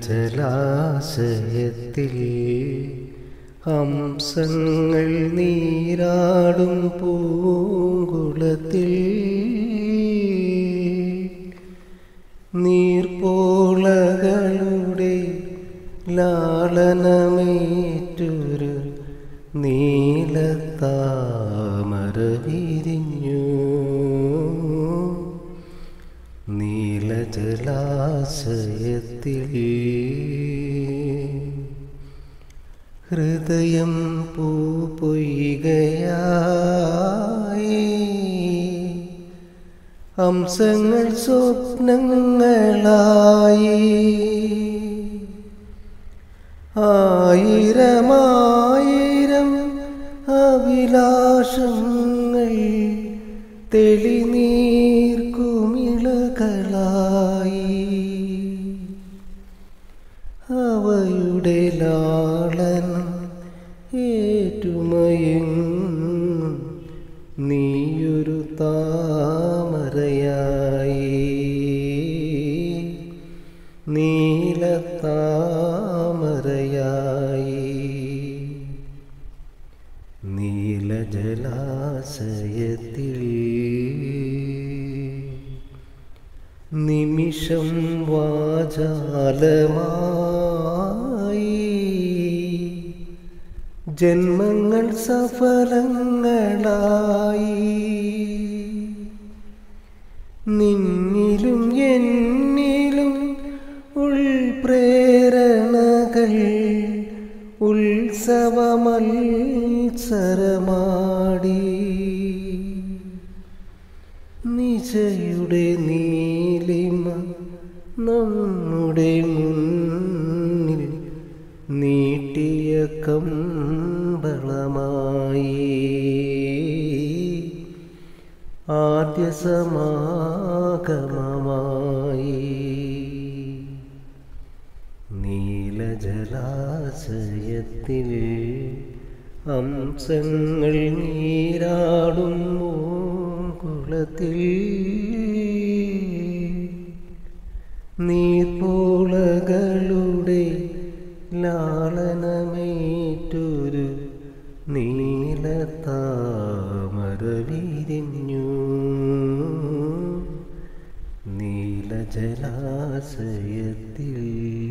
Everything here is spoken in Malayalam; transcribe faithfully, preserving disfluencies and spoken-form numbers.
നീലജലാശയത്തിൽ ഹംസങ്ങൾ നീരാടും പൂങ്കുളത്തിൽ നീർപ്പോളകളുടെ ലാളനമേറ്റൊരു നീലത്താമര വിരിഞ്ഞു. നീലജലാശയത്തിൽ ഹൃദയം പൂപ്പൊയ്കയായി ഹംസങ്ങൾ സ്വപ്നങ്ങളായി. ആയിരമായിരം അഭിലാഷങ്ങൾ തെളിനീർക്കുമിളകളായി. അവയുടെ ലാളനം ഏറ്റുമയങ്ങും നീയൊരു താമരയായി. നീലത്താമരയായി നീലജലാശയത്തിൽ നിമിഷം വാചാലമായി ജന്മങ്ങൾ സഫലങ്ങളായി. നിന്നിലും എന്നിലും ഉൾപ്രേരണകൾ ഉത്സവമത്സരമാടി. നിശയുടെ നീലിമ നമ്മുടെ മുന്നിൽ നീട്ടിയ കമ്പളമായി. ആദ്യ സമാഗമമായി നീലജലാശയത്തിൽ ഹംസങ്ങൾ നീരാടും കുളത്തിൽ നീർപ്പോളകളുടെ ലാളനമേറ്റൊരു നീലത്താമര വിരിഞ്ഞു. നീലജലാശയത്തിൽ